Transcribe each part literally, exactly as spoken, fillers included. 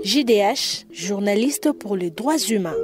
J D H, journaliste pour les droits humains.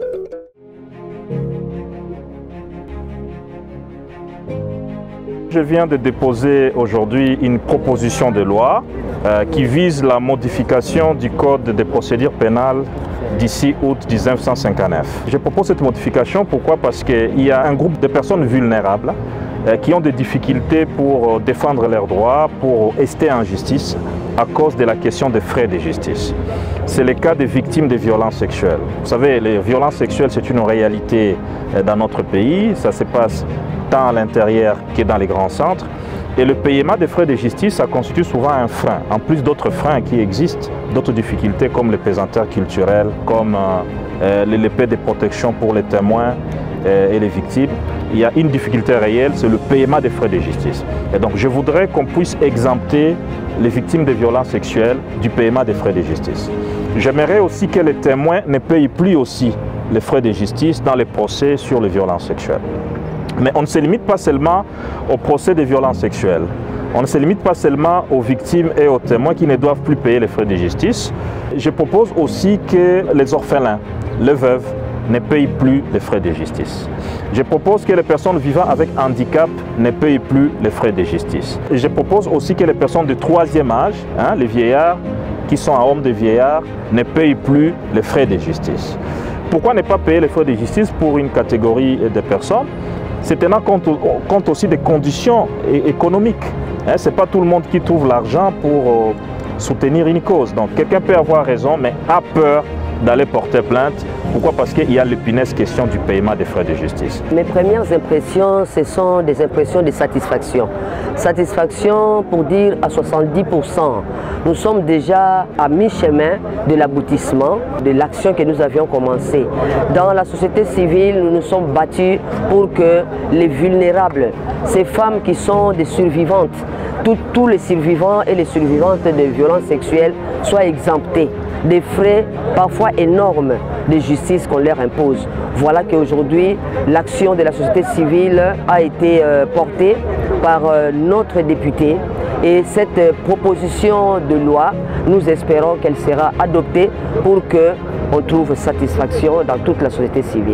Je viens de déposer aujourd'hui une proposition de loi euh, qui vise la modification du Code des procédures pénales d'ici août mille neuf cent cinquante-neuf. Je propose cette modification, pourquoi? Parce qu'il y a un groupe de personnes vulnérables euh, qui ont des difficultés pour défendre leurs droits, pour rester en justice à cause de la question des frais de justice. C'est le cas des victimes de violences sexuelles. Vous savez, les violences sexuelles, c'est une réalité dans notre pays. Ça se passe tant à l'intérieur que dans les grands centres. Et le paiement des frais de justice, ça constitue souvent un frein, en plus d'autres freins qui existent, d'autres difficultés comme les pesanteurs culturels, comme euh, l'épée de protection pour les témoins euh, et les victimes. Il y a une difficulté réelle, c'est le paiement des frais de justice. Et donc je voudrais qu'on puisse exempter les victimes de violences sexuelles du paiement des frais de justice. J'aimerais aussi que les témoins ne payent plus aussi les frais de justice dans les procès sur les violences sexuelles. Mais on ne se limite pas seulement au procès de violences sexuelles. On ne se limite pas seulement aux victimes et aux témoins qui ne doivent plus payer les frais de justice. Je propose aussi que les orphelins, les veuves, ne payent plus les frais de justice. Je propose que les personnes vivant avec handicap ne payent plus les frais de justice. Et je propose aussi que les personnes de troisième âge, hein, les vieillards qui sont à homme de vieillards, ne payent plus les frais de justice. Pourquoi ne pas payer les frais de justice pour une catégorie de personnes? C'est tenant compte, compte aussi des conditions économiques. Hein, ce n'est pas tout le monde qui trouve l'argent pour euh, soutenir une cause. Donc quelqu'un peut avoir raison, mais a peur d'aller porter plainte. Pourquoi? Parce qu'il y a l'épineuse question du paiement des frais de justice. Mes premières impressions, ce sont des impressions de satisfaction. Satisfaction pour dire à soixante-dix pour cent. Nous sommes déjà à mi-chemin de l'aboutissement de l'action que nous avions commencée. Dans la société civile, nous nous sommes battus pour que les vulnérables, ces femmes qui sont des survivantes, tous, tous les survivants et les survivantes de violences sexuelles soient exemptés des frais parfois énormes de justice qu'on leur impose. Voilà qu'aujourd'hui, l'action de la société civile a été euh, portée par euh, notre député et cette euh, proposition de loi, nous espérons qu'elle sera adoptée pour qu'on trouve satisfaction dans toute la société civile.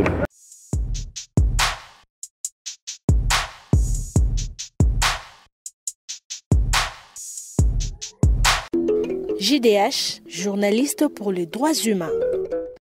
J D H, journaliste pour les droits humains.